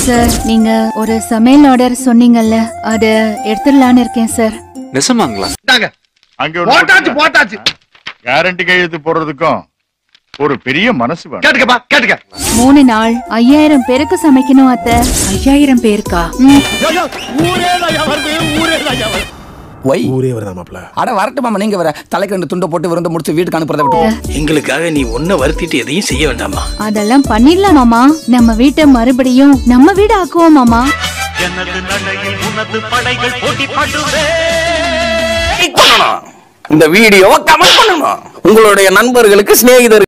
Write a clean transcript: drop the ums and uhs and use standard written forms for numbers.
Sir நீங்க ஒரு சமையல் ஆர்டர் சொன்னீங்கல்ல அத எடுத்துடலான்னு இருக்கேன் சார். நிஜமாங்களா? அங்க போட்டாச்சு கேரண்டி கையெழுத்து போடுறதுக்கும் ஒரு பெரிய மனசு வேணும். கேட்டுக்கப்பா கேட்டுக்க. 3 நாள் 5000 பேருக்கு சமைக்கணும் அத்தை. 5000 பேருக்கா? ஊரே வருதா மாப்ள? அட வரட்டு மாமா, நீங்க வர தலைக்கு 2 துண்டை போட்டு விருந்து முடிச்சு வீட்டுக்கு அனுப்புறத விட்டு எங்களுக்காக நீ ஒன்ன வருத்திட்டு எதையும் செய்ய வேண்டாமா? அதெல்லாம் பண்ணிடலாம் மாமா. நம்ம வீட்டை மறுபடியும் நம்ம வீடு ஆக்குவோம் மாமா. எனது நடையில் உனது படைகள் போட்டி பாடுவே. இந்த வீடியோவை கமெண்ட் பண்ணணும். உங்களுடைய நண்பர்களுக்கு, சிநேகிதர்களுக்கு